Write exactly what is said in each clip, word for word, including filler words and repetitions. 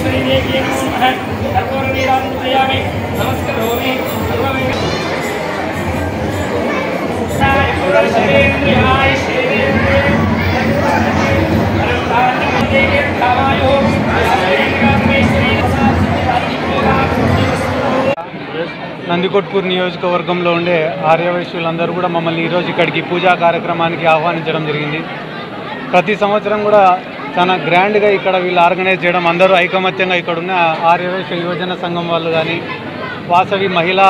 నందికొట్కూరు నియోజకవర్గంలో ఉండే ఆర్యవైశ్యులందరూ కూడా మమ్మల్ని ఈరోజు ఇక్కడికి పూజా కార్యక్రమానికి ఆహ్వానించడం జరిగింది. ప్రతి సంవత్సరం కూడా చాలా గ్రాండ్గా ఇక్కడ వీళ్ళు ఆర్గనైజ్ చేయడం, అందరూ ఐకమత్యంగా ఇక్కడ ఉన్న ఆర్యవైశ్య యువజన సంఘం వాళ్ళు కానీ, వాసవి మహిళా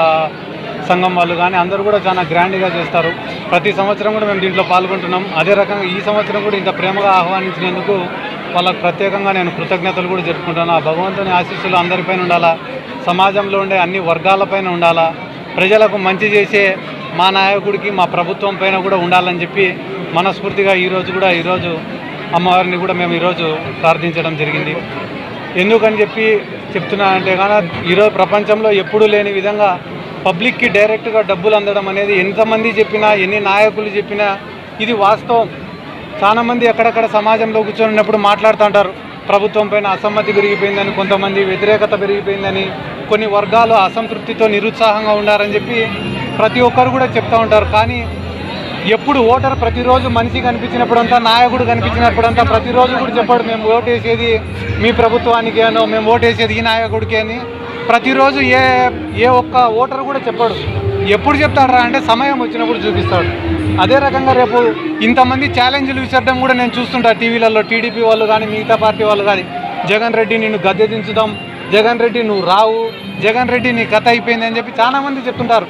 సంఘం వాళ్ళు కానీ అందరూ కూడా చాలా గ్రాండ్గా చేస్తారు. ప్రతి సంవత్సరం కూడా మేము దీంట్లో పాల్గొంటున్నాం. అదే రకంగా ఈ సంవత్సరం కూడా ఇంత ప్రేమగా ఆహ్వానించినందుకు వాళ్ళకు ప్రత్యేకంగా నేను కృతజ్ఞతలు కూడా జరుపుకుంటున్నాను. ఆ భగవంతుని ఆశీస్సులు అందరిపైన ఉండాలా, సమాజంలో ఉండే అన్ని వర్గాలపైన ఉండాలా, ప్రజలకు మంచి చేసే మా నాయకుడికి మా ప్రభుత్వం పైన కూడా ఉండాలని చెప్పి మనస్ఫూర్తిగా ఈరోజు కూడా ఈరోజు అమ్మవారిని కూడా మేము ఈరోజు ప్రార్థించడం జరిగింది. ఎందుకని చెప్పి చెప్తున్నా అంటే కానీ ఈరోజు ప్రపంచంలో ఎప్పుడూ లేని విధంగా పబ్లిక్కి డైరెక్ట్గా డబ్బులు అందడం అనేది ఎంతమంది చెప్పినా, ఎన్ని నాయకులు చెప్పినా ఇది వాస్తవం. చాలామంది ఎక్కడెక్కడ సమాజంలో కూర్చొని మాట్లాడుతూ ఉంటారు, ప్రభుత్వం పైన అసమ్మతి పెరిగిపోయిందని, కొంతమంది వ్యతిరేకత పెరిగిపోయిందని, కొన్ని వర్గాలు అసంతృప్తితో నిరుత్సాహంగా ఉన్నారని చెప్పి ప్రతి ఒక్కరు కూడా చెప్తూ ఉంటారు. కానీ ఎప్పుడు ఓటర్ ప్రతిరోజు మనిషి కనిపించినప్పుడంతా, నాయకుడు కనిపించినప్పుడంతా ప్రతిరోజు కూడా చెప్పాడు మేము ఓటేసేది మీ ప్రభుత్వానికి అనో, మేము ఓటేసేది ఈ నాయకుడికి అని ప్రతిరోజు ఏ ఏ ఒక్క ఓటర్ కూడా చెప్పాడు. ఎప్పుడు చెప్తాడు రా అంటే సమయం వచ్చినప్పుడు చూపిస్తాడు. అదే రకంగా రేపు ఇంతమంది ఛాలెంజ్లు విసరడం కూడా నేను చూస్తుంటా టీవీలలో, టీడీపీ వాళ్ళు కానీ మిగతా పార్టీ వాళ్ళు కానీ, జగన్ రెడ్డి నిన్ను గద్దె దించుదాం, జగన్ రెడ్డి నువ్వు రావు, జగన్ రెడ్డి నీ కథ అయిపోయింది అని చెప్పి చాలామంది చెప్తుంటారు.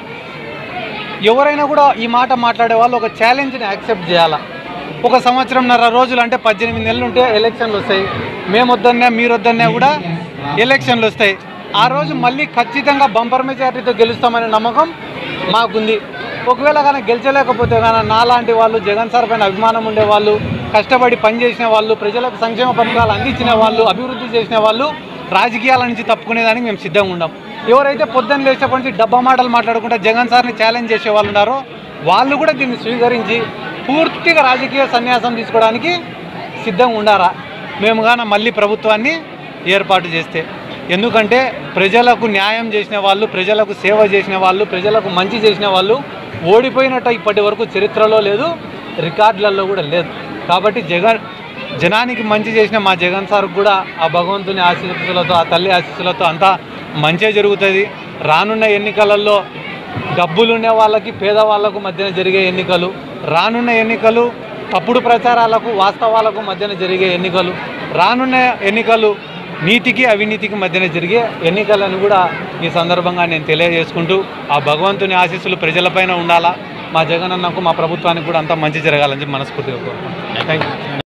ఎవరైనా కూడా ఈ మాట మాట్లాడే వాళ్ళు ఒక ఛాలెంజ్ని యాక్సెప్ట్ చేయాలా. ఒక సంవత్సరంన్నర రోజులు అంటే పద్దెనిమిది నెలలు ఉంటే ఎలక్షన్లు వస్తాయి. మేము వద్దన్నా మీరు వద్దన్నా కూడా ఎలక్షన్లు వస్తాయి. ఆ రోజు మళ్ళీ ఖచ్చితంగా బంపర్ మెజారిటీతో గెలుస్తామనే నమ్మకం మాకుంది. ఒకవేళ కానీ గెలిచలేకపోతే కానీ నాలాంటి వాళ్ళు, జగన్ సార్ పైన అభిమానం ఉండే వాళ్ళు, కష్టపడి పనిచేసిన వాళ్ళు, ప్రజలకు సంక్షేమ పథకాలు అందించిన వాళ్ళు, అభివృద్ధి చేసిన వాళ్ళు రాజకీయాల నుంచి తప్పుకునేదానికి మేము సిద్ధంగా ఉన్నాం. ఎవరైతే పొద్దున్న లేచేప్పటి నుంచి డబ్బా మాటలు మాట్లాడుకుంటే జగన్ సార్ని ఛాలెంజ్ చేసే వాళ్ళు ఉన్నారో వాళ్ళు కూడా దీన్ని స్వీకరించి పూర్తిగా రాజకీయ సన్యాసం తీసుకోవడానికి సిద్ధంగా ఉండారా మేము కానీ మళ్ళీ ప్రభుత్వాన్ని ఏర్పాటు చేస్తే. ఎందుకంటే ప్రజలకు న్యాయం చేసిన వాళ్ళు, ప్రజలకు సేవ చేసిన వాళ్ళు, ప్రజలకు మంచి చేసిన వాళ్ళు ఓడిపోయినట్టు ఇప్పటి వరకు చరిత్రలో లేదు, రికార్డులలో కూడా లేదు. కాబట్టి జగన్ జనానికి మంచి చేసిన మా జగన్ సార్ కూడా ఆ భగవంతుని ఆశీస్సులతో, ఆ తల్లి ఆశీస్సులతో అంతా మంచి జరుగుతుంది. రానున్న ఎన్నికలలో డబ్బులుండే వాళ్ళకి పేదవాళ్లకు మధ్యన జరిగే ఎన్నికలు, రానున్న ఎన్నికలు తప్పుడు ప్రచారాలకు వాస్తవాలకు మధ్యన జరిగే ఎన్నికలు, రానున్న ఎన్నికలు నీతికి అవినీతికి మధ్యన జరిగే ఎన్నికలను కూడా ఈ సందర్భంగా నేను తెలియజేసుకుంటూ ఆ భగవంతుని ఆశీస్సులు ప్రజలపైన ఉండాలా, మా జగనన్నకు మా ప్రభుత్వానికి కూడా అంతా మంచి జరగాలని చెప్పి మనస్ఫూర్తిగా కోరుకుంటున్నాను. Thank you.